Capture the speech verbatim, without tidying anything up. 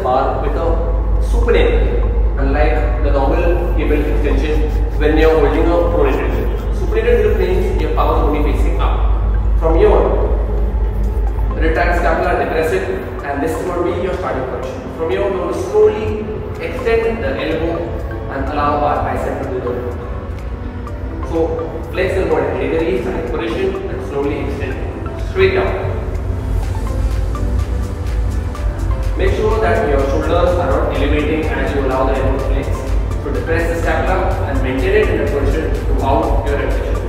bar with a supinated, unlike the normal cable extension when you are holding a pronated grip. Supinated grip means your palm is only facing up. From here on, retract scapula and depress it, and this will be your starting position. From here on, we will slowly extend the elbow and allow our bicep to do the work. So flex the body, either is starting position and slowly extend straight down. Make sure that your shoulders are not elevating as you allow the elbow to flex. So depress the scapula and maintain it in a position throughout your repetition.